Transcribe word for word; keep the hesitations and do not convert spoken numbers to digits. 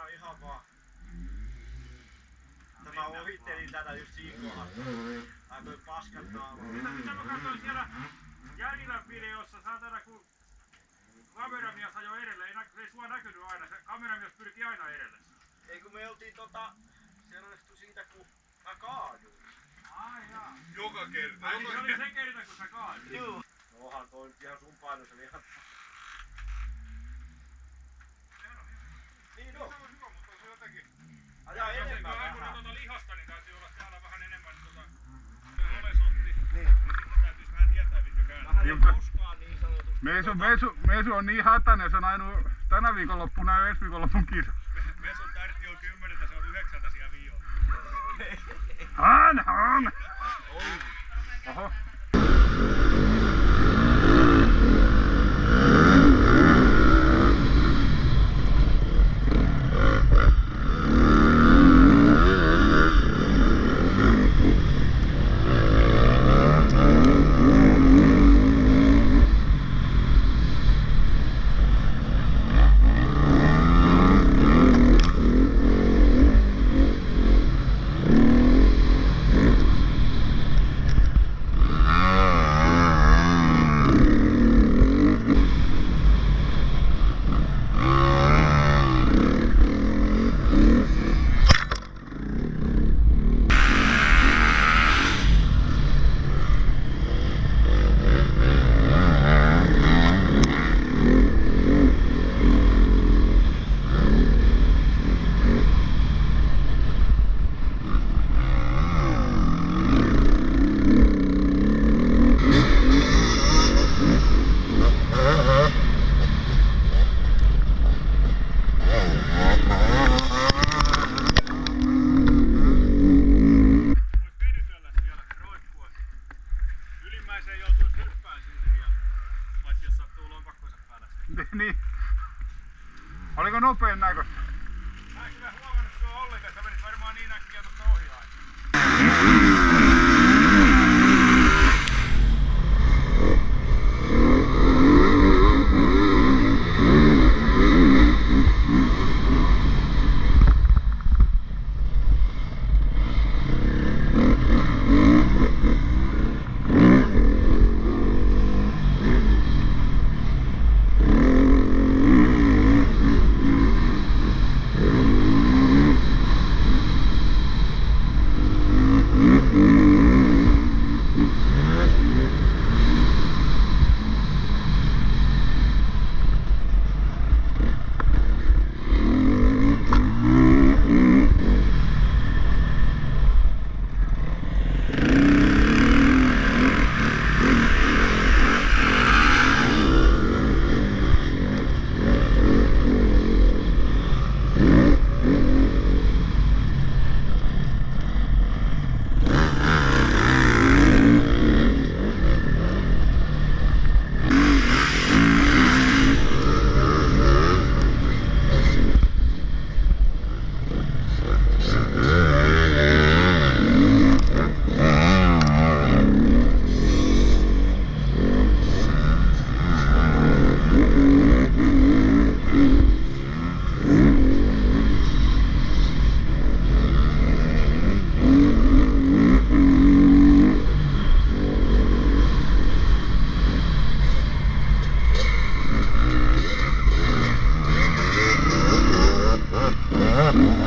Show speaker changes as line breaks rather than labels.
ihan, ihan vaan. Mä ohittelin tätä just siinä kohdassa. Mä toin paskan naamaan.
Mitä mä katsoin siellä Järvilän videossa, saatana kun kameramies ajoi edelle, ei, nä ei sua näkynyt aina, se kameramies pyrki aina edelle.
Ei kun me oltiin tota, se onnistui siitä kun mä kaaduin.
Ai jaa.
Joka kerta.
Ai niin se oli se kerta kun sä kaaduit.
Juu. No onhan toi nyt ihan sun painossa ihan... Niin on.
Se on hyvä, mutta se jotenkin...
Ajaa enemmän vähän.
Kun tuota lihasta, niin täytyy olla täällä vähän enemmän tuota... olesotti. Niin. Niin sitten täytyisi vähän tietää mitkä käännä.
Vähän kuskaa niin sanotusti.
Meisu, Meisu, Meisu on niin hatainen, se on ainoa tänä viikonloppuna ja ensi viikonloppun kisa.
Mesun tärti on kymmeneltä, se on yhdeksältä siellä vioon.
Han, han! Oho. Niin. Oliko nopein näköistä?
Mä en kyllä huomannut sua ollenkaan, sä menit varmaan niin äkkiä tuosta ohi aina.
Huh?